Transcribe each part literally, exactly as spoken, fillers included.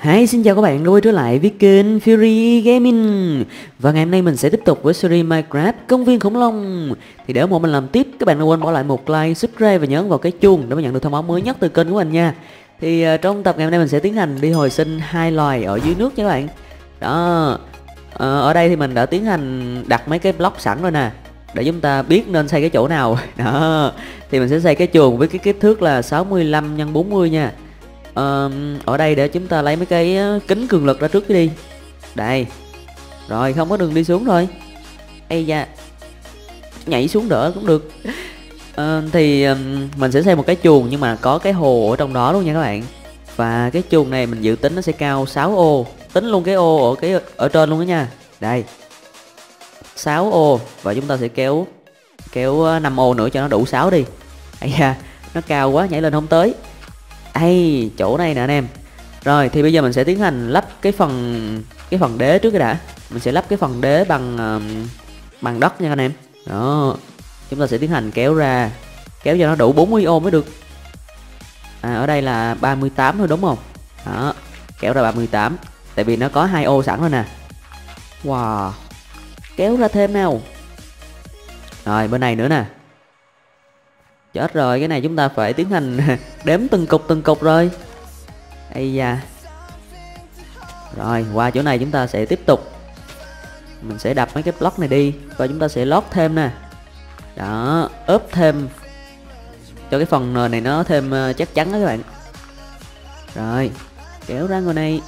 Hi, xin chào các bạn đã quay trở lại với kênh Fury Gaming. Và ngày hôm nay mình sẽ tiếp tục với series Minecraft Công viên khủng long. Thì để ủng hộ mình làm tiếp, các bạn đừng quên bỏ lại một like, subscribe và nhấn vào cái chuông để mà nhận được thông báo mới nhất từ kênh của mình nha. Thì uh, trong tập ngày hôm nay mình sẽ tiến hành đi hồi sinh hai loài ở dưới nước nha các bạn. Đó. Uh, ở đây thì mình đã tiến hành đặt mấy cái block sẵn rồi nè, để chúng ta biết nên xây cái chỗ nào. Đó. Thì mình sẽ xây cái chuồng với cái kích thước là sáu mươi lăm nhân bốn mươi nha. Uh, ở đây để chúng ta lấy mấy cái kính cường lực ra trước đi. Đây. Rồi không có đường đi xuống rồi. Ây da, nhảy xuống đỡ cũng được. uh, Thì um, mình sẽ xây một cái chuồng nhưng mà có cái hồ ở trong đó luôn nha các bạn. Và cái chuồng này mình dự tính nó sẽ cao sáu ô. Tính luôn cái ô ở cái ở trên luôn đó nha. Đây, sáu ô. Và chúng ta sẽ kéo Kéo năm ô nữa cho nó đủ sáu đi. Ây da, nó cao quá nhảy lên không tới. Ây, chỗ này nè anh em. Rồi thì bây giờ mình sẽ tiến hành lắp cái phần cái phần đế trước cái đã. Mình sẽ lắp cái phần đế bằng uh, bằng đất nha anh em. Đó. Chúng ta sẽ tiến hành kéo ra, kéo cho nó đủ bốn mươi ô mới được. À, ở đây là ba mươi tám thôi đúng không? Đó, kéo ra ba mươi tám. Tại vì nó có hai ô sẵn rồi nè. Wow. Kéo ra thêm nào. Rồi bên này nữa nè. Chết rồi, cái này chúng ta phải tiến hành đếm từng cục từng cục rồi. Ây da. Rồi qua chỗ này chúng ta sẽ tiếp tục. Mình sẽ đập mấy cái block này đi. Và chúng ta sẽ lót thêm nè. Đó, ốp thêm cho cái phần nền này nó thêm chắc chắn đó các bạn. Rồi, kéo ra ngồi này.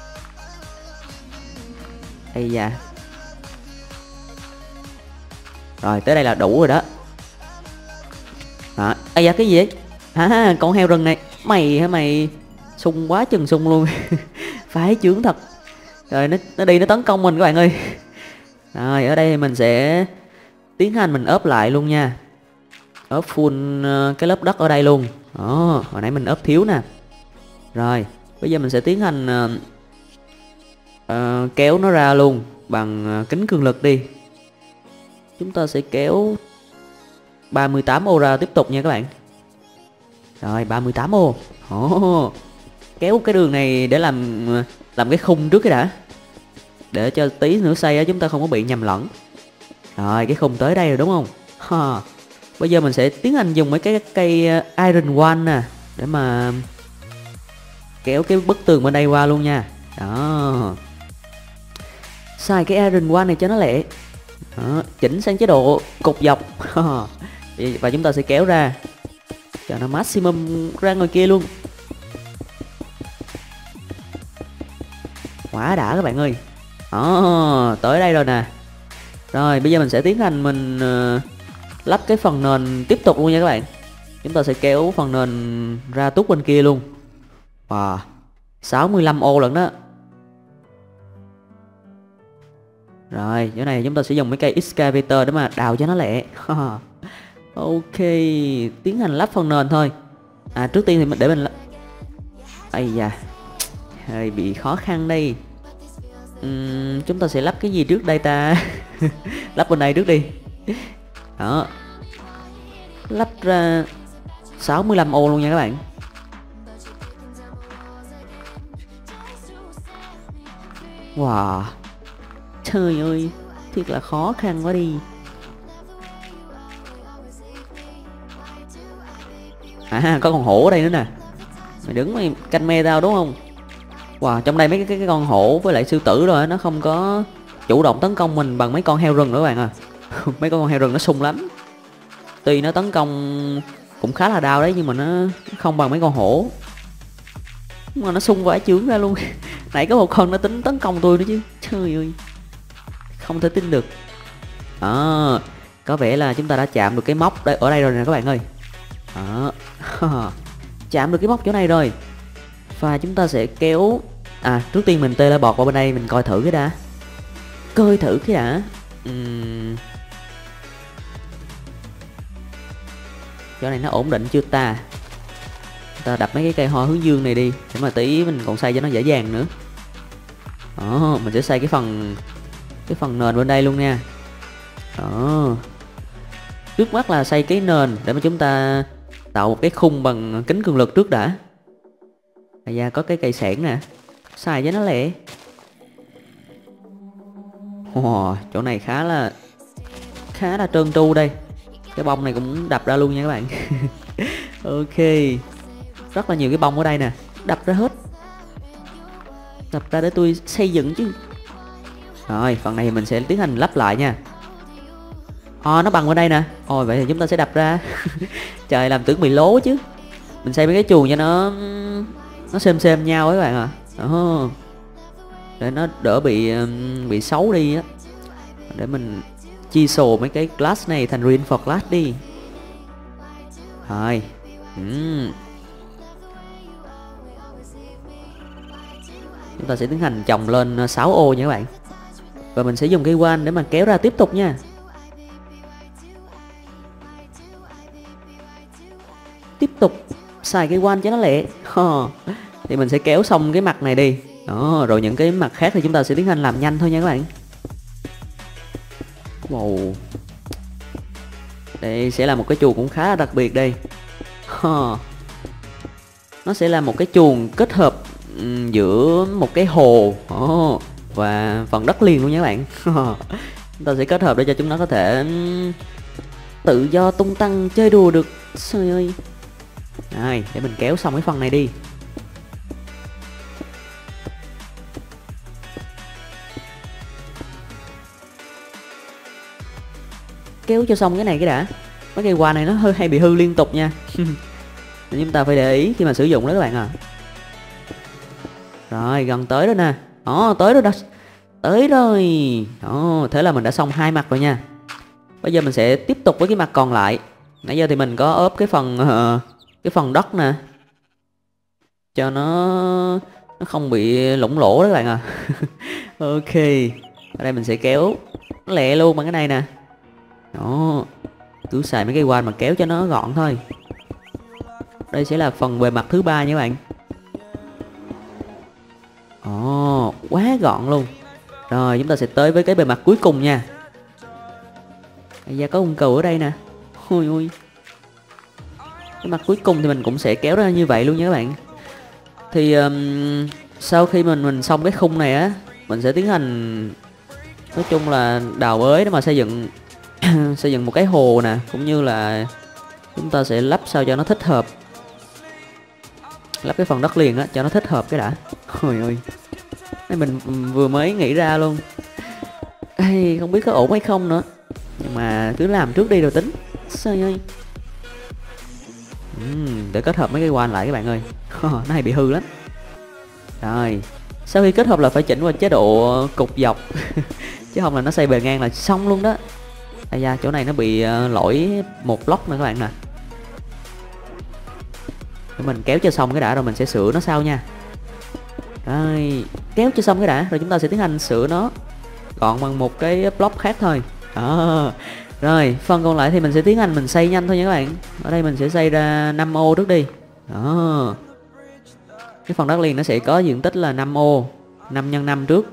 Ây da. Rồi tới đây là đủ rồi đó. Đó. Ây da, cái gì đấy? À, con heo rừng này. Mày hả mày? Sung quá chừng sung luôn. Phái chướng thật. Rồi nó, nó đi nó tấn công mình các bạn ơi. Rồi ở đây thì mình sẽ tiến hành mình ốp lại luôn nha. Ốp full uh, cái lớp đất ở đây luôn. Đó, hồi nãy mình ốp thiếu nè. Rồi bây giờ mình sẽ tiến hành uh, uh, kéo nó ra luôn bằng uh, kính cường lực đi. Chúng ta sẽ kéo ba mươi tám ô ra tiếp tục nha các bạn. Rồi ba mươi tám ô. Oh, kéo cái đường này để làm làm cái khung trước cái đã, để cho tí nữa xây á chúng ta không có bị nhầm lẫn. Rồi cái khung tới đây rồi đúng không? Ha. Bây giờ mình sẽ tiến hành dùng mấy cái cây iron one nè, để mà kéo cái bức tường bên đây qua luôn nha. Đó. Xài cái iron one này cho nó lẹ. Đó, chỉnh sang chế độ cột dọc. Và chúng ta sẽ kéo ra cho nó maximum ra ngoài kia luôn. Quá đã các bạn ơi. Đó, tới đây rồi nè. Rồi bây giờ mình sẽ tiến hành mình uh, lắp cái phần nền tiếp tục luôn nha các bạn. Chúng ta sẽ kéo phần nền ra tút bên kia luôn. Wow, sáu mươi lăm ô lận đó. Rồi chỗ này chúng ta sẽ dùng mấy cây excavator để mà đào cho nó lẹ. Ok, tiến hành lắp phần nền thôi. À trước tiên thì mình để mình lắp. Ây da, hơi bị khó khăn đây. uhm, Chúng ta sẽ lắp cái gì trước đây ta? Lắp bên đây trước đi. Đó, lắp ra sáu mươi lăm ô luôn nha các bạn. Wow, trời ơi, thiệt là khó khăn quá đi. À có con hổ ở đây nữa nè. Mày đứng mày canh me tao đúng không? Wow, trong đây mấy cái, cái, cái con hổ với lại sư tử rồi nó không có chủ động tấn công mình bằng mấy con heo rừng nữa các bạn à. Mấy con heo rừng nó sung lắm. Tuy nó tấn công cũng khá là đau đấy, nhưng mà nó không bằng mấy con hổ. Nhưng mà nó sung vãi chướng ra luôn. Nãy có một con nó tính tấn công tôi nữa chứ. Trời ơi, không thể tin được. Đó, có vẻ là chúng ta đã chạm được cái móc đây, ở đây rồi nè các bạn ơi. Đó. Chạm được cái móc chỗ này rồi. Và chúng ta sẽ kéo. À trước tiên mình tê bọt qua bên đây, mình coi thử cái đã. Coi thử cái đã. uhm. Chỗ này nó ổn định chưa ta? Ta đập mấy cái cây hoa hướng dương này đi, để mà tí mình còn xây cho nó dễ dàng nữa. Đó, mình sẽ xây cái phần Cái phần nền bên đây luôn nha. Đó. Trước mắt là xây cái nền để mà chúng ta tạo một cái khung bằng kính cường lực trước đã. Bây giờ có cái cây sẻn nè. xài cho nó lẹ. Ồ, chỗ này khá là khá là trơn tru đây. Cái bông này cũng đập ra luôn nha các bạn. Ok, rất là nhiều cái bông ở đây nè, đập ra hết, đập ra để tôi xây dựng chứ. Rồi phần này mình sẽ tiến hành lắp lại nha. Ồ, nó bằng ở đây nè. Ôi vậy thì chúng ta sẽ đập ra. Trời, làm tưởng bị lố chứ. Mình xây mấy cái chuồng cho nó nó xem xem nhau ấy các bạn ạ. À. Đó, để nó đỡ bị bị xấu đi á. Để mình chi sồ mấy cái glass này thành reinforced glass đi. Rồi. uhm. Chúng ta sẽ tiến hành trồng lên sáu ô nha các bạn. Và mình sẽ dùng cây quan để mà kéo ra tiếp tục nha. Tiếp tục xài cây quan cho nó lẹ. Thì mình sẽ kéo xong cái mặt này đi. Đó, rồi những cái mặt khác thì chúng ta sẽ tiến hành làm nhanh thôi nha các bạn. Wow. Đây sẽ là một cái chuồng cũng khá là đặc biệt đây. Nó sẽ là một cái chuồng kết hợp giữa một cái hồ oh, và phần đất liền luôn nha các bạn. Chúng ta sẽ kết hợp để cho chúng nó có thể tự do tung tăng chơi đùa được. Trời ơi. Rồi, để mình kéo xong cái phần này đi. Kéo cho xong cái này cái đã. Mấy cây hoa này nó hơi hay bị hư liên tục nha. Nên chúng ta phải để ý khi mà sử dụng đó các bạn à. Rồi, gần tới rồi nè. Đó, tới rồi đó. Tới rồi. Đó, thế là mình đã xong hai mặt rồi nha. Bây giờ mình sẽ tiếp tục với cái mặt còn lại. Nãy giờ thì mình có ốp cái phần uh, cái phần đất nè, cho nó nó không bị lủng lỗ đó các bạn à. Ok. Ở đây mình sẽ kéo lẹ luôn bằng cái này nè. Đó. Cứ xài mấy cây quạt mà kéo cho nó gọn thôi. Đây sẽ là phần bề mặt thứ ba nha các bạn. Ồ, quá gọn luôn. Rồi chúng ta sẽ tới với cái bề mặt cuối cùng nha. Bây giờ có con cừu ở đây nè. Ôi ôi. Cái mặt cuối cùng thì mình cũng sẽ kéo ra như vậy luôn nha các bạn. Thì um, sau khi mình mình xong cái khung này á, mình sẽ tiến hành nói chung là đào bới để mà xây dựng xây dựng một cái hồ nè, cũng như là chúng ta sẽ lắp sao cho nó thích hợp. Lắp cái phần đất liền á cho nó thích hợp cái đã. Ôi ôi. Đây mình vừa mới nghĩ ra luôn. Ê, không biết có ổn hay không nữa. Nhưng mà cứ làm trước đi rồi tính. Sao ơi. uhm, Để kết hợp mấy cái quan lại các bạn ơi. Nó hay bị hư lắm. Rồi, sau khi kết hợp là phải chỉnh qua chế độ cục dọc. Chứ không là nó xây bề ngang là xong luôn đó. Đây da, chỗ này nó bị uh, lỗi một block nữa các bạn nè. Để mình kéo cho xong cái đã rồi mình sẽ sửa nó sau nha. Rồi, kéo cho xong cái đã rồi chúng ta sẽ tiến hành sửa nó gọn bằng một cái block khác thôi. Đó. Rồi, phần còn lại thì mình sẽ tiến hành mình xây nhanh thôi nha các bạn. Ở đây mình sẽ xây ra năm ô trước đi. Đó. Cái phần đất liền nó sẽ có diện tích là năm ô, năm nhân năm trước.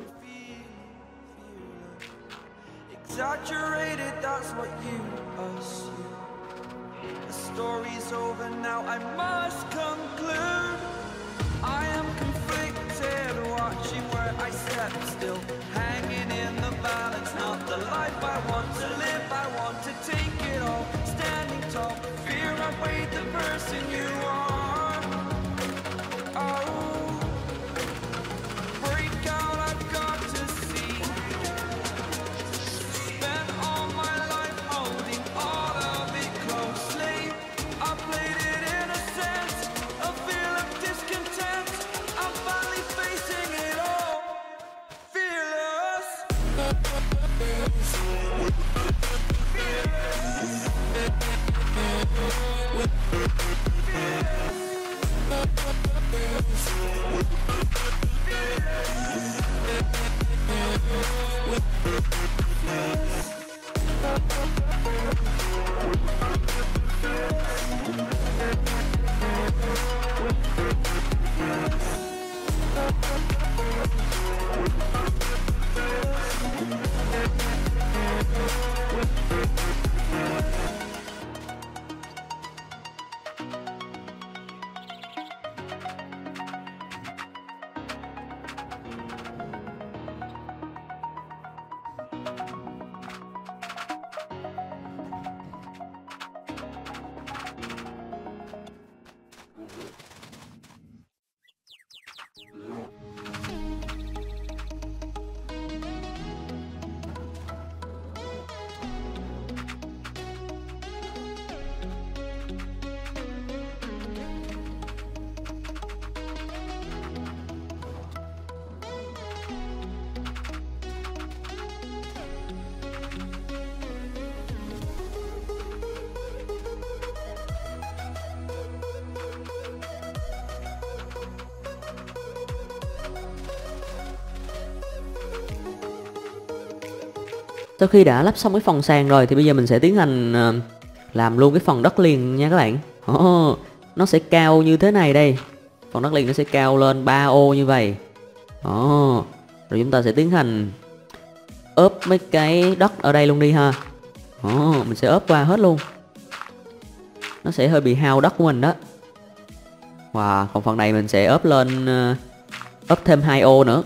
Sau khi đã lắp xong cái phần sàn rồi thì bây giờ mình sẽ tiến hành uh, làm luôn cái phần đất liền nha các bạn. Oh, nó sẽ cao như thế này đây. Phần đất liền nó sẽ cao lên ba ô như vậy. Oh, rồi chúng ta sẽ tiến hành ốp mấy cái đất ở đây luôn đi ha. Oh, mình sẽ ốp qua hết luôn. Nó sẽ hơi bị hao đất của mình đó. Wow, còn phần này mình sẽ ốp lên uh, ốp thêm hai ô nữa.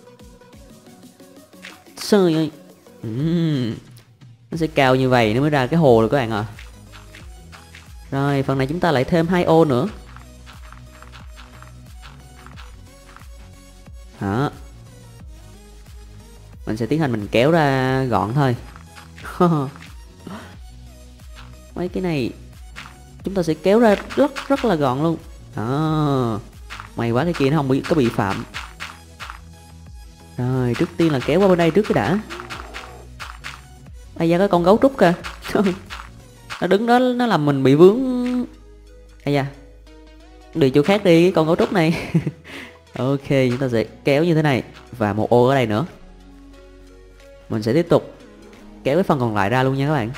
Trời ơi. uhm, Nó sẽ cao như vậy nó mới ra cái hồ được các bạn ạ. À. Rồi phần này chúng ta lại thêm hai ô nữa. Đó. Mình sẽ tiến hành mình kéo ra gọn thôi. Mấy cái này chúng ta sẽ kéo ra rất rất là gọn luôn. Đó. May quá cái kia nó không bị có bị phạm. Rồi trước tiên là kéo qua bên đây trước cái đã. Ây da có con gấu trúc kìa. Nó đứng đó nó làm mình bị vướng. Ây da. Đi chỗ khác đi cái con gấu trúc này. Ok chúng ta sẽ kéo như thế này. Và một ô ở đây nữa. Mình sẽ tiếp tục kéo cái phần còn lại ra luôn nha các bạn.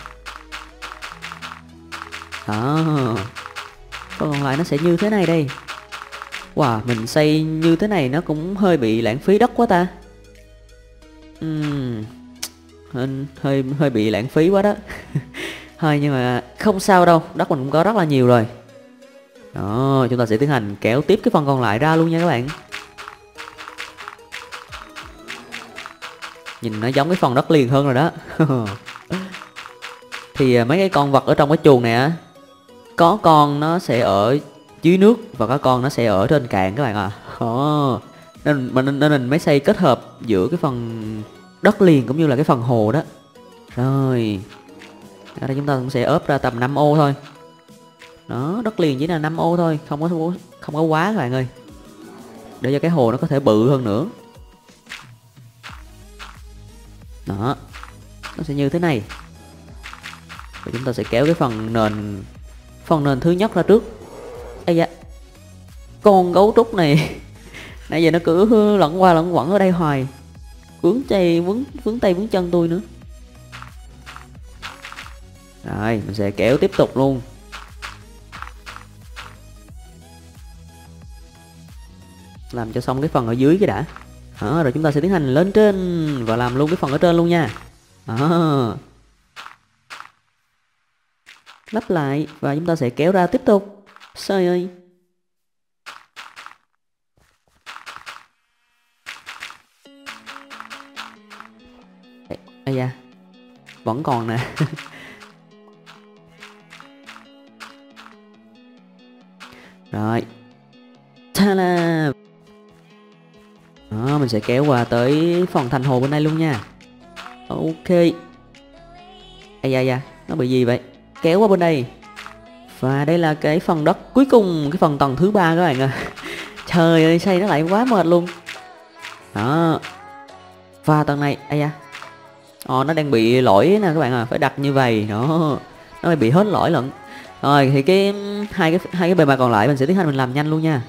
Đó. Phần còn lại nó sẽ như thế này đây. Wow, mình xây như thế này nó cũng hơi bị lãng phí đất quá ta. uhm, hơi hơi bị lãng phí quá đó. Thôi nhưng mà không sao đâu, đất mình cũng có rất là nhiều rồi. Đó, chúng ta sẽ tiến hành kéo tiếp cái phần còn lại ra luôn nha các bạn. Nhìn nó giống cái phần đất liền hơn rồi đó. Thì mấy cái con vật ở trong cái chuồng này á, có con nó sẽ ở dưới nước và có con nó sẽ ở trên cạn các bạn à. Oh. Nên, nên, nên mình mới xây kết hợp giữa cái phần đất liền cũng như là cái phần hồ đó. Rồi ở đây chúng ta cũng sẽ ốp ra tầm năm ô thôi. Đó, đất liền chỉ là năm ô thôi, không có không có quá các bạn ơi. Để cho cái hồ nó có thể bự hơn nữa. Đó. Nó sẽ như thế này. Rồi chúng ta sẽ kéo cái phần nền phần nền thứ nhất ra trước. Ây da. Con gấu trúc này nãy giờ nó cứ lẫn qua lẫn quẩn ở đây hoài. Vướng tay vướng vướng tay vướng chân tôi nữa. Rồi mình sẽ kéo tiếp tục luôn. Làm cho xong cái phần ở dưới cái đã. Đó, rồi chúng ta sẽ tiến hành lên trên và làm luôn cái phần ở trên luôn nha. Đó. Lắp lại và chúng ta sẽ kéo ra tiếp tục. Trời ơi. Ây da. Vẫn còn nè. Rồi. Ta-da. Đó, mình sẽ kéo qua tới phần thành hồ bên đây luôn nha. Ok. Ây da da, nó bị gì vậy? Kéo qua bên đây. Và đây là cái phần đất cuối cùng, cái phần tầng thứ ba các bạn ạ. À. Trời ơi, xây nó lại quá mệt luôn. Đó. Và tầng này, ây da. Ồ, nó đang bị lỗi nè các bạn à, phải đặt như vậy. Đó. Nó bị hết lỗi lận. Rồi thì cái hai cái hai cái bề mặt còn lại mình sẽ tiến hành mình làm nhanh luôn nha.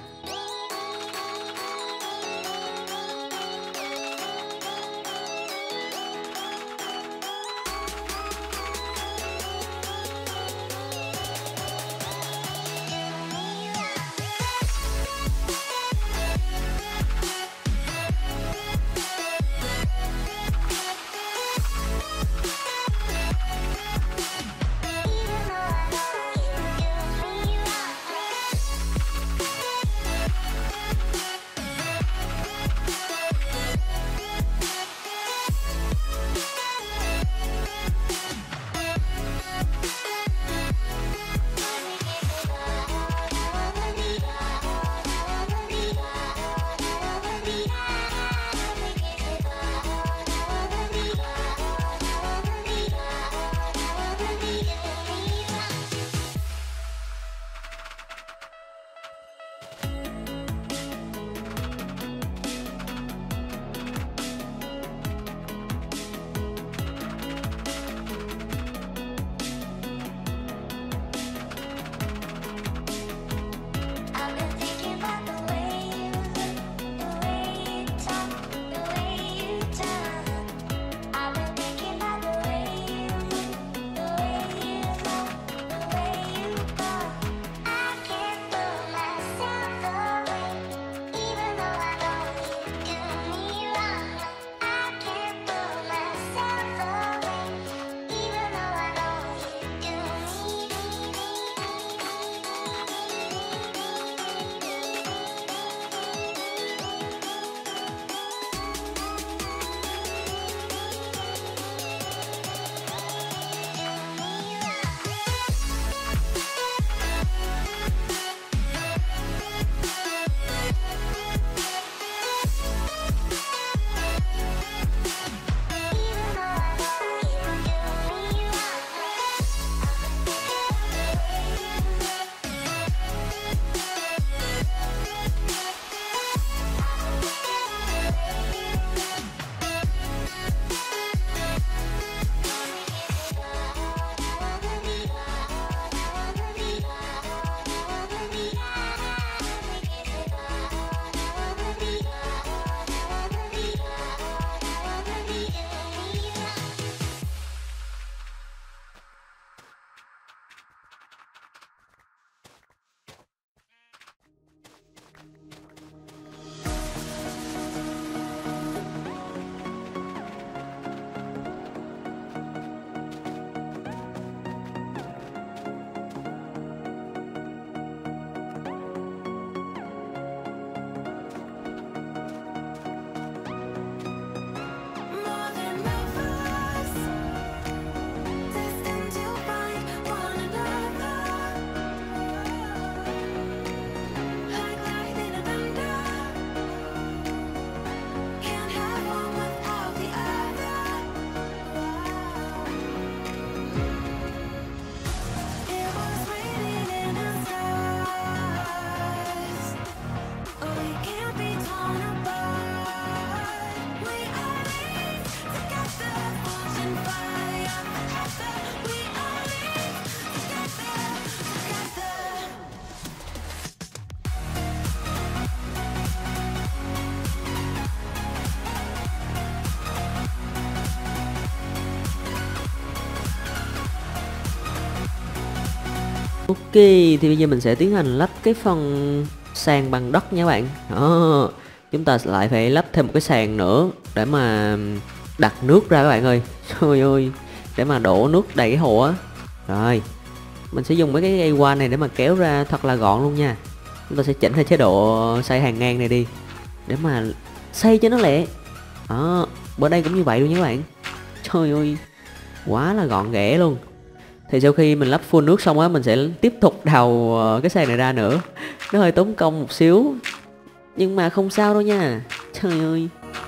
Ok, thì bây giờ mình sẽ tiến hành lắp cái phần sàn bằng đất nha các bạn. Đó, chúng ta lại phải lắp thêm một cái sàn nữa để mà đặt nước ra các bạn ơi. Trời ơi, để mà đổ nước đầy cái hồ á. Rồi, mình sẽ dùng mấy cái dây qua này để mà kéo ra thật là gọn luôn nha. Chúng ta sẽ chỉnh theo chế độ xây hàng ngang này đi để mà xây cho nó lẹ. Đó, bữa đây cũng như vậy luôn nha các bạn. Trời ơi, quá là gọn ghẽ luôn. Thì sau khi mình lắp full nước xong á, mình sẽ tiếp tục đào cái sàn này ra nữa. Nó hơi tốn công một xíu, nhưng mà không sao đâu nha. Trời ơi.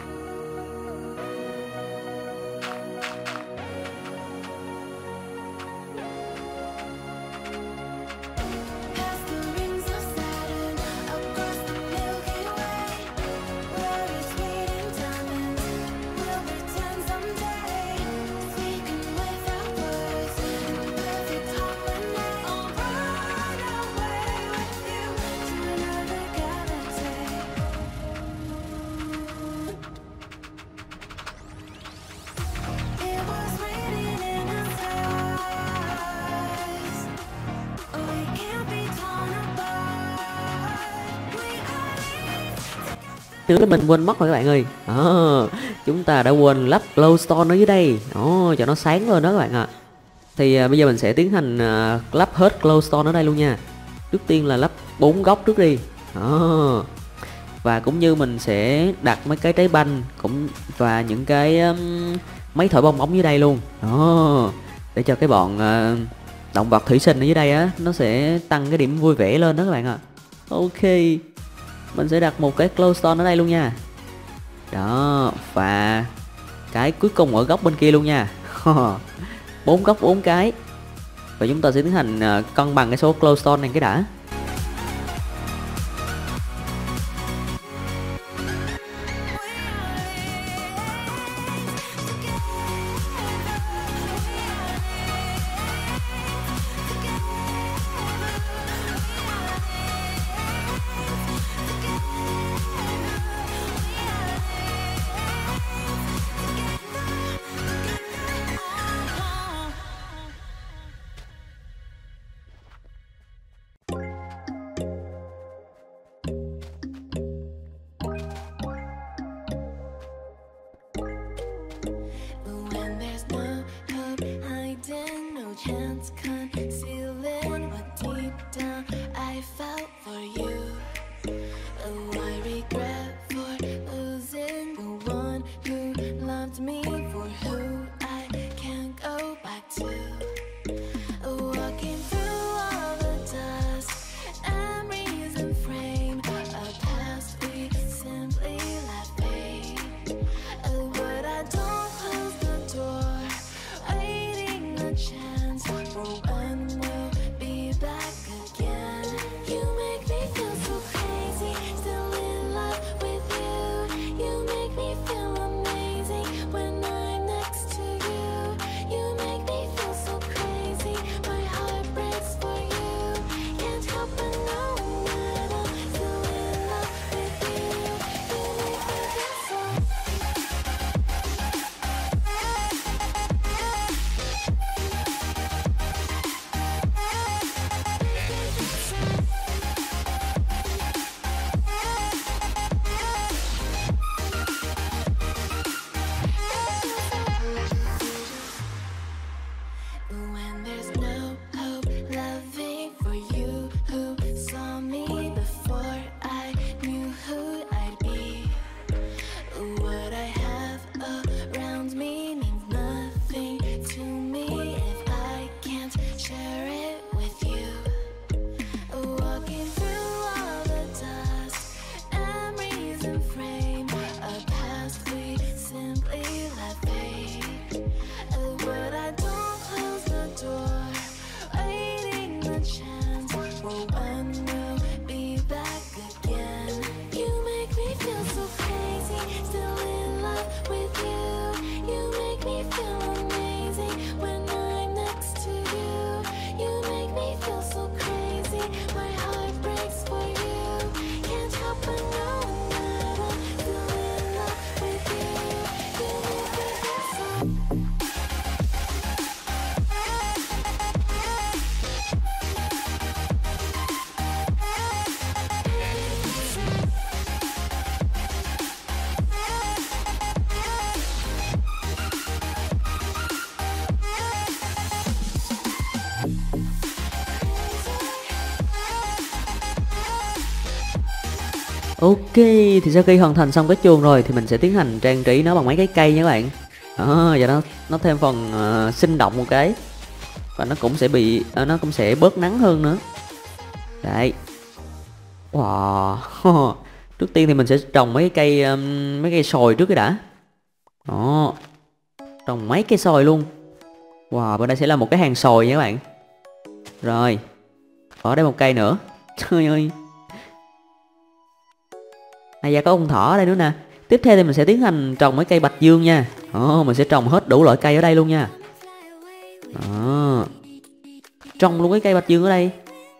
Nữa mình quên mất rồi các bạn ơi. Đó, chúng ta đã quên lắp glowstone ở dưới đây. Đó, cho nó sáng lên đó các bạn ạ. À. Thì à, bây giờ mình sẽ tiến hành à, lắp hết glowstone ở đây luôn nha. Trước tiên là lắp bốn góc trước đi. Đó. Và cũng như mình sẽ đặt mấy cái trái banh cũng và những cái um, máy thổi bong bóng dưới đây luôn. Đó. Để cho cái bọn uh, động vật thủy sinh ở dưới đây á, nó sẽ tăng cái điểm vui vẻ lên đó các bạn ạ. À. Ok. Mình sẽ đặt một cái glowstone ở đây luôn nha. Đó, và cái cuối cùng ở góc bên kia luôn nha. Bốn góc bốn cái. Và chúng ta sẽ tiến hành uh, cân bằng cái số glowstone này cái đã. Ok, thì sau khi hoàn thành xong cái chuồng rồi thì mình sẽ tiến hành trang trí nó bằng mấy cái cây nha các bạn. Đó, và nó nó thêm phần uh, sinh động một cái. Và nó cũng sẽ bị uh, nó cũng sẽ bớt nắng hơn nữa. Đấy. Wow. Trước tiên thì mình sẽ trồng mấy cây um, mấy cây sồi trước cái đã. Đó. Trồng mấy cây sồi luôn. Wow, bên đây sẽ là một cái hàng sồi nha các bạn. Rồi. Ở đây một cây nữa. Trời ơi. À dạ, có con thỏ ở đây nữa nè. Tiếp theo thì mình sẽ tiến hành trồng mấy cây bạch dương nha. Ồ, mình sẽ trồng hết đủ loại cây ở đây luôn nha. Đó. Trồng luôn cái cây bạch dương ở đây.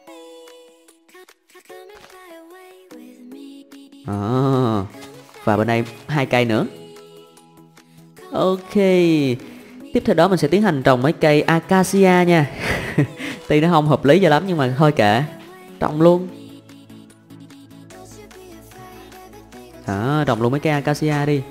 Đó. Và bên đây hai cây nữa. Ok. Tiếp theo đó mình sẽ tiến hành trồng mấy cây acacia nha. Tuy nó không hợp lý cho lắm nhưng mà thôi kệ. Trồng luôn. Đó, trồng luôn mấy cây acacia đi.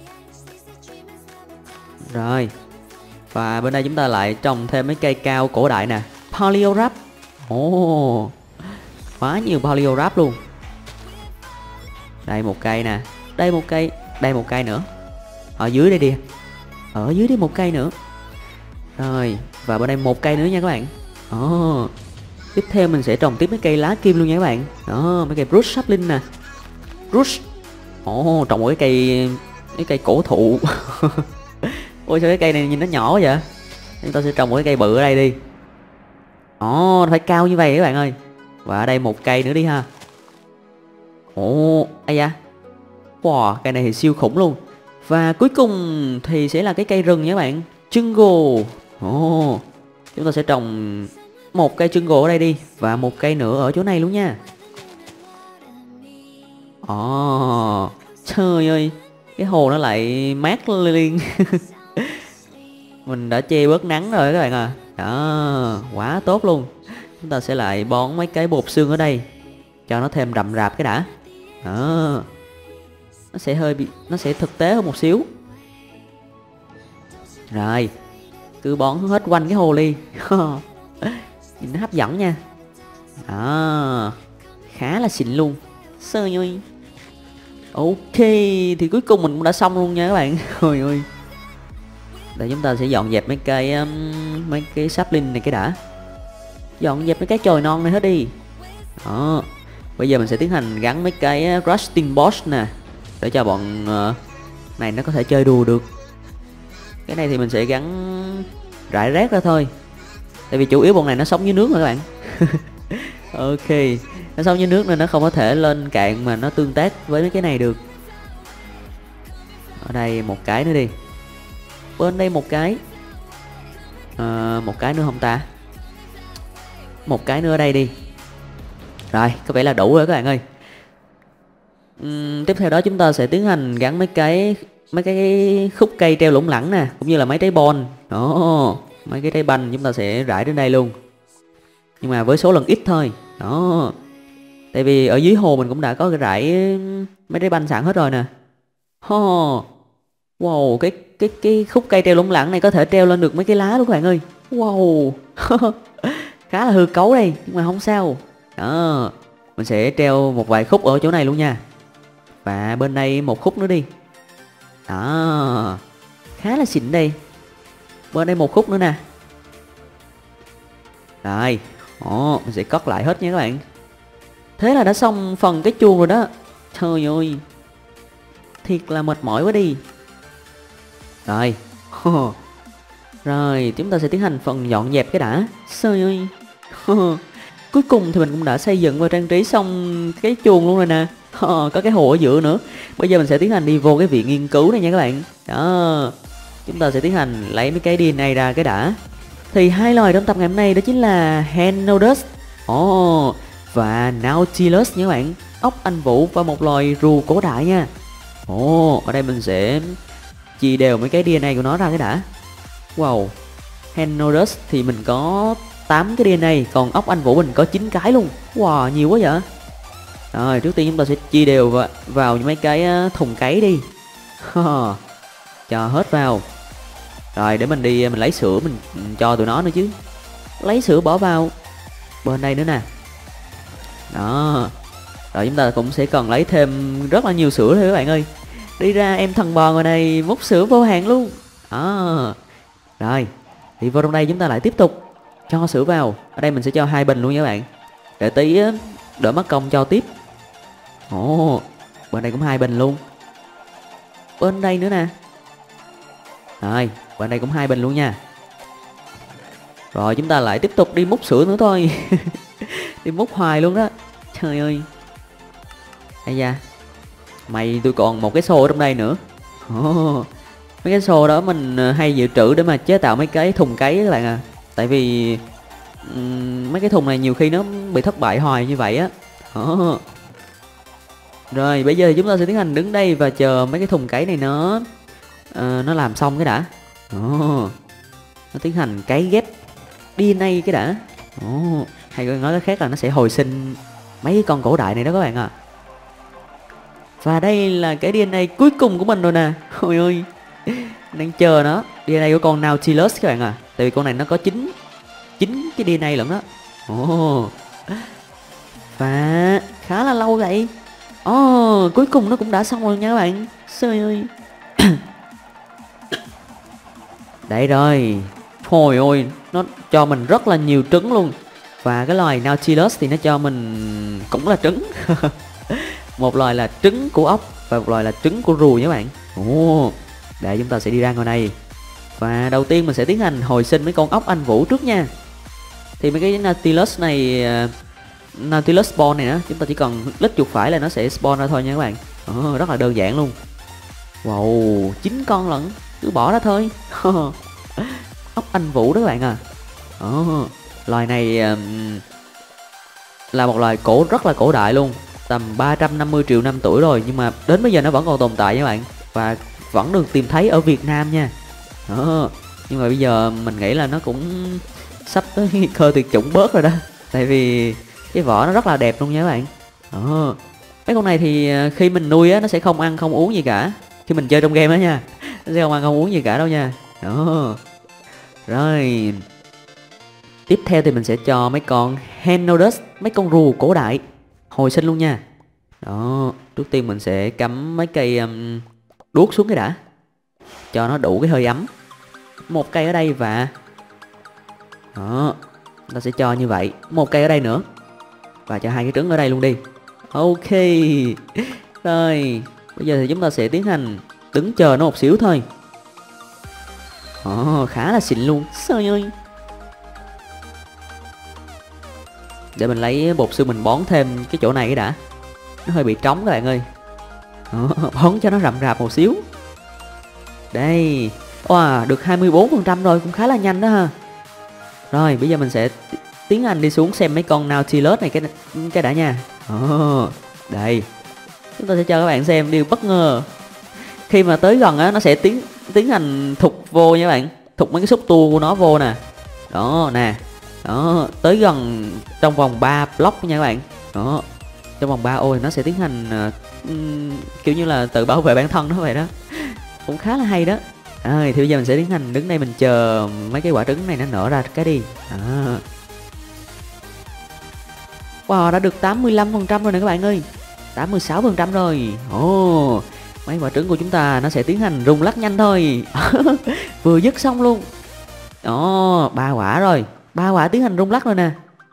Rồi. Và bên đây chúng ta lại trồng thêm mấy cây cao cổ đại nè. Polyorap. Ồ, quá nhiều Polyorap luôn. Đây một cây nè. Đây một cây. Đây một cây nữa. Ở dưới đây đi. Ở dưới đi một cây nữa. Rồi. Và bên đây một cây nữa nha các bạn. Ồ. Tiếp theo mình sẽ trồng tiếp mấy cây lá kim luôn nha các bạn. Đó, mấy cây Brush sapling nè. Brush. Ồ, trồng một cái cây. Cái cây cổ thụ. Ôi sao cái cây này nhìn nó nhỏ quá vậy. Chúng ta sẽ trồng một cái cây bự ở đây đi. Ồ, phải cao như vậy các bạn ơi. Và ở đây một cây nữa đi ha. Ồ, ai da. Wow, cây này thì siêu khủng luôn. Và cuối cùng thì sẽ là cái cây rừng nha các bạn. Jungle. Ồ, chúng ta sẽ trồng một cây jungle ở đây đi. Và một cây nữa ở chỗ này luôn nha. Ồ, trời ơi. Cái hồ nó lại mát liền. Mình đã che bớt nắng rồi các bạn à. Đó, quá tốt luôn. Chúng ta sẽ lại bón mấy cái bột xương ở đây cho nó thêm rậm rạp cái đã. Đó. Nó sẽ hơi bị nó sẽ thực tế hơn một xíu. Rồi. Cứ bón hết quanh cái hồ ly. Nhìn nó hấp dẫn nha. Đó. Khá là xịn luôn. Sơ ơi. Ok, thì cuối cùng mình cũng đã xong luôn nha các bạn. Ôi ơi. Để chúng ta sẽ dọn dẹp mấy cái um, mấy cái sapling này cái đã. Dọn dẹp mấy cái chồi non này hết đi. Đó. Bây giờ mình sẽ tiến hành gắn mấy cái rusting box nè, để cho bọn uh, này nó có thể chơi đùa được. Cái này thì mình sẽ gắn rải rác ra thôi. Tại vì chủ yếu bọn này nó sống dưới nước rồi các bạn. Ok, nó sống dưới nước nên nó không có thể lên cạn mà nó tương tác với mấy cái này được. Ở đây một cái nữa đi. Bên đây một cái. à, Một cái nữa không ta? Một cái nữa ở đây đi. Rồi, có vẻ là đủ rồi các bạn ơi. uhm, Tiếp theo đó chúng ta sẽ tiến hành gắn mấy cái Mấy cái khúc cây treo lủng lẳng nè, cũng như là mấy trái bon. Đó, mấy cái trái banh chúng ta sẽ rải đến đây luôn. Nhưng mà với số lần ít thôi. Đó. Tại vì ở dưới hồ mình cũng đã có cái rải mấy trái banh sẵn hết rồi nè. Oh. Wow, cái cái cái khúc cây treo lủng lẳng này có thể treo lên được mấy cái lá luôn các bạn ơi. Wow. Khá là hư cấu đây, nhưng mà không sao. Đó. Mình sẽ treo một vài khúc ở chỗ này luôn nha. Và bên đây một khúc nữa đi. Đó. Khá là xịn đây. Bên đây một khúc nữa nè. Rồi. Ồ, mình sẽ cất lại hết nha các bạn. Thế là đã xong phần cái chuông rồi đó. Trời ơi. Thiệt là mệt mỏi quá đi. Rồi. Rồi, chúng ta sẽ tiến hành phần dọn dẹp cái đã. Trời ơi. Cuối cùng thì mình cũng đã xây dựng và trang trí xong cái chuông luôn rồi nè. Có cái hồ ở giữa nữa. Bây giờ mình sẽ tiến hành đi vô cái viện nghiên cứu này nha các bạn. Đó. Chúng ta sẽ tiến hành lấy mấy cái đê en a ra cái đã. Thì hai loài trong tập ngày hôm nay đó chính là Henodus oh, và Nautilus nha các bạn. Ốc Anh Vũ và một loài rùa cổ đại nha. Ồ, oh, ở đây mình sẽ chia đều mấy cái đê en a của nó ra cái đã. Wow. Henodus thì mình có tám cái đê en a, còn ốc Anh Vũ mình có chín cái luôn. Wow, nhiều quá vậy. Rồi, trước tiên chúng ta sẽ chia đều vào, vào mấy cái thùng cấy đi. Cho hết vào. Rồi để mình đi mình lấy sữa mình cho tụi nó nữa chứ. Lấy sữa bỏ vào. Bên đây nữa nè. Đó. Rồi chúng ta cũng sẽ cần lấy thêm rất là nhiều sữa thôi các bạn ơi. Đi ra em thằng bò ngoài này múc sữa vô hạn luôn. Đó. Rồi, thì vô trong đây chúng ta lại tiếp tục cho sữa vào. Ở đây mình sẽ cho hai bình luôn nha các bạn. Để tí á, đỡ mất công cho tiếp. Ồ, bên đây cũng hai bình luôn. Bên đây nữa nè. Rồi, bên đây cũng hai bình luôn nha. Rồi chúng ta lại tiếp tục đi múc sữa nữa thôi. Đi múc hoài luôn đó. Trời ơi. Ây da. Mày tôi còn một cái xô ở trong đây nữa. Oh, mấy cái xô đó mình hay dự trữ để mà chế tạo mấy cái thùng cấy các bạn à. Tại vì um, mấy cái thùng này nhiều khi nó bị thất bại hoài như vậy á. Oh. Rồi bây giờ thì chúng ta sẽ tiến hành đứng đây và chờ mấy cái thùng cấy này nó uh, nó làm xong cái đã. Oh. Nó tiến hành cấy ghép đê en a cái đã. Oh. Hay nói cái khác là nó sẽ hồi sinh mấy cái con cổ đại này đó các bạn à. Và đây là cái đê en a cuối cùng của mình rồi nè. Ôi ơi, đang chờ nó. đê en a của con Nautilus các bạn à. Tại vì con này nó có chín chín cái đê en a lẫn đó. Ồ. Và khá là lâu vậy. Ồ, cuối cùng nó cũng đã xong rồi nha các bạn. Trời ơi. Đây rồi. Trời ơi, nó cho mình rất là nhiều trứng luôn. Và cái loài Nautilus thì nó cho mình cũng là trứng. Một loài là trứng của ốc và một loài là trứng của rùa nha các bạn. Ồ, để chúng ta sẽ đi ra ngoài này. Và đầu tiên mình sẽ tiến hành hồi sinh mấy con ốc anh vũ trước nha. Thì mấy cái Nautilus này, uh, Nautilus spawn này đó, chúng ta chỉ cần click chuột phải là nó sẽ spawn ra thôi nha các bạn. Ồ, rất là đơn giản luôn. Wow, chín con lận, cứ bỏ ra thôi. Ốc anh vũ đó các bạn à. Ồ, loài này uh, là một loài cổ rất là cổ đại luôn. Tầm ba trăm năm mươi triệu năm tuổi rồi. Nhưng mà đến bây giờ nó vẫn còn tồn tại nha các bạn. Và vẫn được tìm thấy ở Việt Nam nha. Đó. Nhưng mà bây giờ mình nghĩ là nó cũng sắp tới nguy cơ tuyệt chủng bớt rồi đó. Tại vì cái vỏ nó rất là đẹp luôn nha các bạn. Đó. Mấy con này thì khi mình nuôi á, nó sẽ không ăn không uống gì cả. Khi mình chơi trong game đó nha, nó sẽ không ăn không uống gì cả đâu nha. Đó. Rồi tiếp theo thì mình sẽ cho mấy con Henodus, mấy con rùa cổ đại hồi sinh luôn nha. Đó, trước tiên mình sẽ cắm mấy cây um, đuốc xuống cái đã, cho nó đủ cái hơi ấm. Một cây ở đây và đó, ta sẽ cho như vậy. Một cây ở đây nữa và cho hai cái trứng ở đây luôn đi. Ok. Rồi, bây giờ thì chúng ta sẽ tiến hành đứng chờ nó một xíu thôi. Đó, khá là xịn luôn. Trời ơi. Để mình lấy bột xương mình bón thêm cái chỗ này cái đã. Nó hơi bị trống các bạn ơi. Đó, bón cho nó rậm rạp một xíu. Đây. Wow, được hai mươi bốn phần trăm rồi, cũng khá là nhanh đó ha. Rồi, bây giờ mình sẽ tiến hành đi xuống xem mấy con Nautilus này cái cái đã nha. Đó, đây. Chúng ta sẽ cho các bạn xem điều bất ngờ. Khi mà tới gần á, nó sẽ tiến tiến hành thục vô nha các bạn. Thục mấy cái xúc tua của nó vô nè. Đó, nè. Đó, tới gần trong vòng ba block nha các bạn. Đó, trong vòng ba ô thì nó sẽ tiến hành uh, kiểu như là tự bảo vệ bản thân nó vậy đó. Cũng khá là hay đó. Rồi, thì bây giờ mình sẽ tiến hành đứng đây mình chờ mấy cái quả trứng này nó nở ra cái đi. Đó. Wow, đã được tám mươi lăm phần trăm rồi nè các bạn ơi. tám mươi sáu phần trăm rồi. Ồ, mấy quả trứng của chúng ta nó sẽ tiến hành rung lắc nhanh thôi. Vừa dứt xong luôn. Đó, ba quả rồi. Ba quả tiến hành rung lắc rồi nè.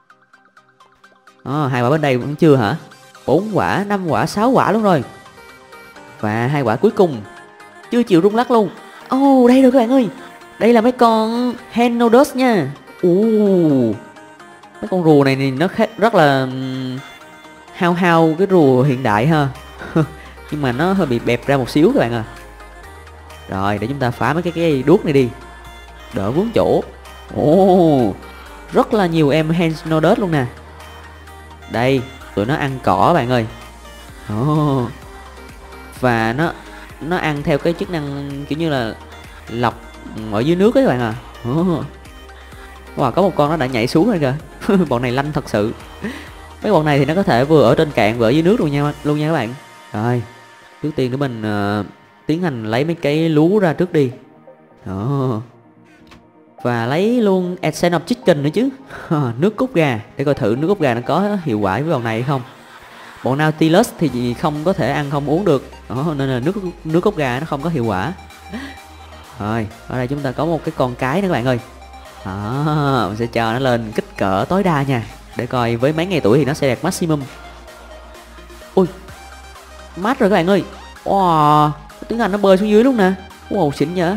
Đó, hai quả bên đây vẫn chưa hả? Bốn quả, năm quả, sáu quả luôn rồi. Và hai quả cuối cùng chưa chịu rung lắc luôn. Ồ, oh, đây rồi các bạn ơi. Đây là mấy con Henodus nha. Ồ, mấy con rùa này thì nó khác, rất là hao hao cái rùa hiện đại ha. Nhưng mà nó hơi bị bẹp ra một xíu các bạn à. Rồi, để chúng ta phá mấy cái cái đuốc này đi, đỡ vướng chỗ. Ồ, rất là nhiều em Henodus luôn nè. Đây, tụi nó ăn cỏ bạn ơi. Ồ, và nó nó ăn theo cái chức năng kiểu như là lọc ở dưới nước ấy các bạn à. Ồ, wow, có một con nó đã nhảy xuống rồi kìa. Bọn này lanh thật sự. Mấy bọn này thì nó có thể vừa ở trên cạn vừa ở dưới nước luôn nha luôn nha các bạn. Rồi, trước tiên để mình uh, tiến hành lấy mấy cái lú ra trước đi. Đó. Và lấy luôn Essence of Chicken nữa chứ. Nước cốt gà, để coi thử nước cốt gà nó có hiệu quả với bọn này hay không. Bọn Nautilus thì không có thể ăn không uống được. Đó, nên là nước nước cốt gà nó không có hiệu quả. Rồi, ở đây chúng ta có một cái con cái nữa các bạn ơi. Đó, mình sẽ cho nó lên kích cỡ tối đa nha, để coi với mấy ngày tuổi thì nó sẽ đạt maximum. Ui, mát rồi các bạn ơi. Wow, tiếng Anh nó bơi xuống dưới luôn nè. Wow, xịn nhở.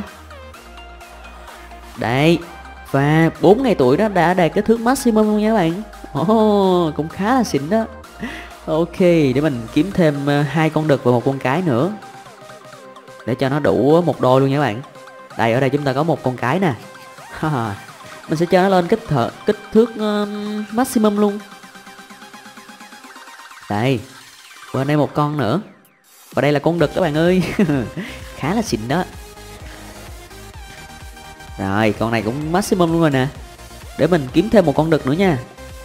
Đây, và bốn ngày tuổi đó đã đạt cái thước maximum luôn nha các bạn. Oh, cũng khá là xịn đó. Ok, để mình kiếm thêm hai con đực và một con cái nữa, để cho nó đủ một đôi luôn nha các bạn. Đây, ở đây chúng ta có một con cái nè. Mình sẽ cho nó lên kích thợ kích thước uh, maximum luôn. Đây, bên đây một con nữa, và đây là con đực các bạn ơi. Khá là xịn đó. Rồi, con này cũng maximum luôn rồi nè. Để mình kiếm thêm một con đực nữa nha.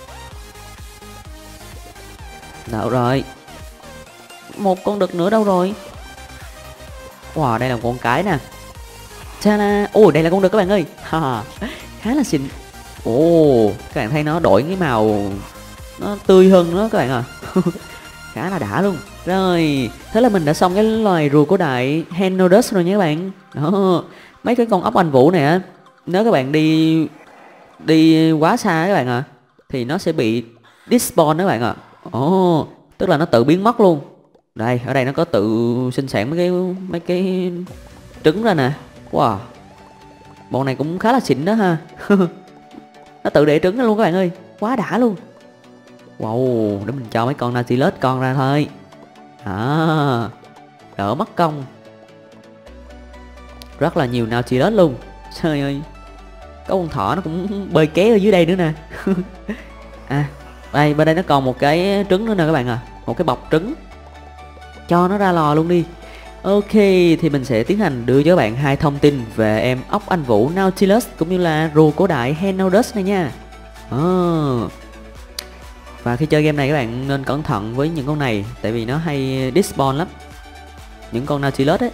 Đâu rồi? Một con đực nữa đâu rồi? Wow, đây là một con cái nè. Ta-da! Ồ, đây là con đực các bạn ơi. Khá là xịn. Ồ, các bạn thấy nó đổi cái màu nó tươi hơn đó các bạn à. Khá là đã luôn. Rồi, thế là mình đã xong cái loài rùa cổ đại Henodus rồi nha các bạn. Đó, mấy cái con ốc anh vũ này á, nếu các bạn đi đi quá xa các bạn ạ, à, thì nó sẽ bị despawn đó các bạn ạ. À. Ồ, tức là nó tự biến mất luôn. Đây, ở đây nó có tự sinh sản mấy cái mấy cái trứng ra nè. Wow, bọn này cũng khá là xịn đó ha. Nó tự đẻ trứng ra luôn các bạn ơi, quá đã luôn. Wow, để mình cho mấy con Nautilus con ra thôi. À, đỡ mất công. Rất là nhiều Nautilus luôn. Trời ơi, có con thỏ nó cũng bơi ké ở dưới đây nữa nè. À, đây, bên đây nó còn một cái trứng nữa nè các bạn à. Một cái bọc trứng. Cho nó ra lò luôn đi. Ok, thì mình sẽ tiến hành đưa cho các bạn hai thông tin về em ốc anh vũ Nautilus cũng như là rùa cổ đại Henodus này nha. Oh. Và khi chơi game này các bạn nên cẩn thận với những con này, tại vì nó hay despawn lắm, những con Nautilus ấy.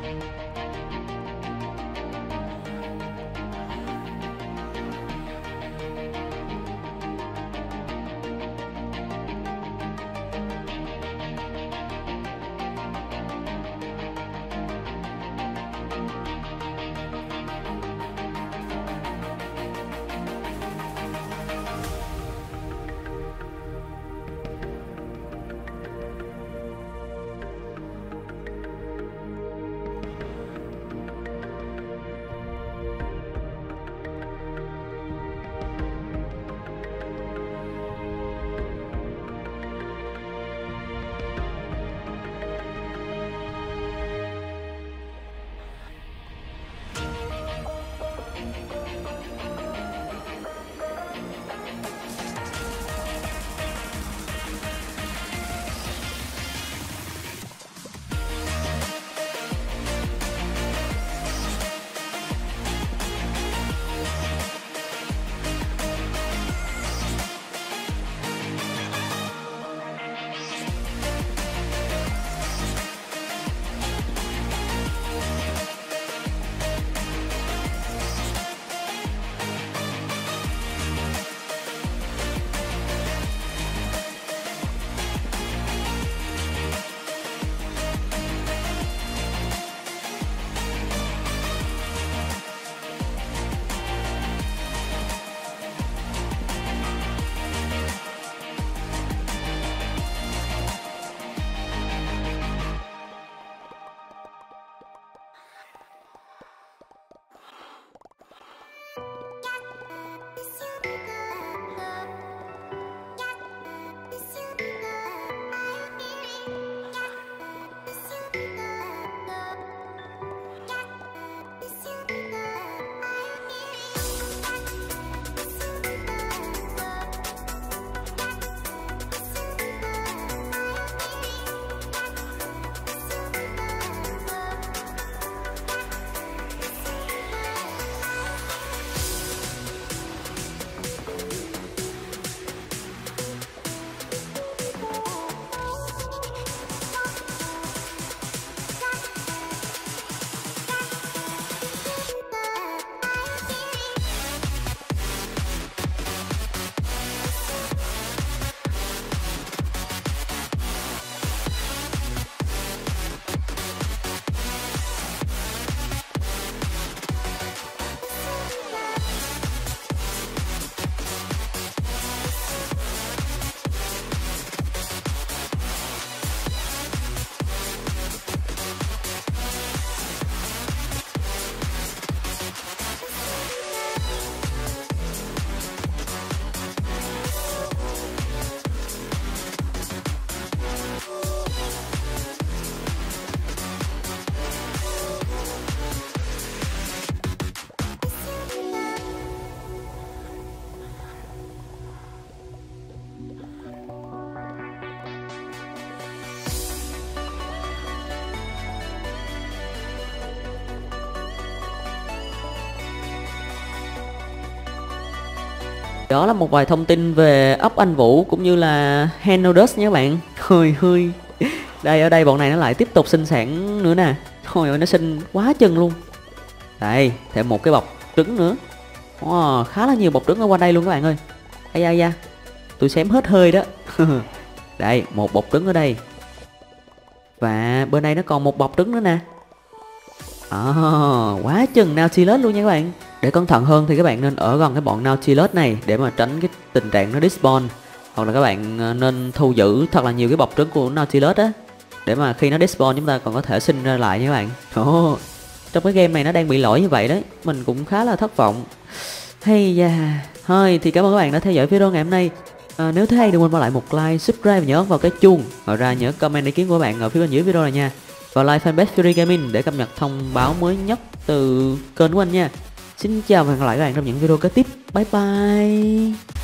Đó là một vài thông tin về ốc Anh Vũ cũng như là Henodus nha các bạn. Hơi hơi. Đây, ở đây bọn này nó lại tiếp tục sinh sản nữa nè. Thôi ơi, nó sinh quá chừng luôn. Đây, thêm một cái bọc trứng nữa. Wow, khá là nhiều bọc trứng ở quanh đây luôn các bạn ơi. Ây da da, tôi xém hết hơi đó. Đây, một bọc trứng ở đây. Và bên đây nó còn một bọc trứng nữa nè. À, quá chừng Nautilus luôn nha các bạn. Để cẩn thận hơn thì các bạn nên ở gần cái bọn Nautilus này để mà tránh cái tình trạng nó despawn. Hoặc là các bạn nên thu giữ thật là nhiều cái bọc trứng của Nautilus á, để mà khi nó despawn chúng ta còn có thể sinh ra lại nha các bạn. Oh, trong cái game này nó đang bị lỗi như vậy đấy. Mình cũng khá là thất vọng. Hay da. Thôi thì cảm ơn các bạn đã theo dõi video ngày hôm nay. À, nếu thấy hay đừng quên bỏ lại một like, subscribe và nhớ vào cái chuông. Ngoài ra nhớ comment ý kiến của các bạn ở phía bên dưới video này nha. Và like fanpage Fury Gaming để cập nhật thông báo mới nhất từ kênh của anh nha. Xin chào và hẹn gặp lại các bạn trong những video kế tiếp. Bye bye.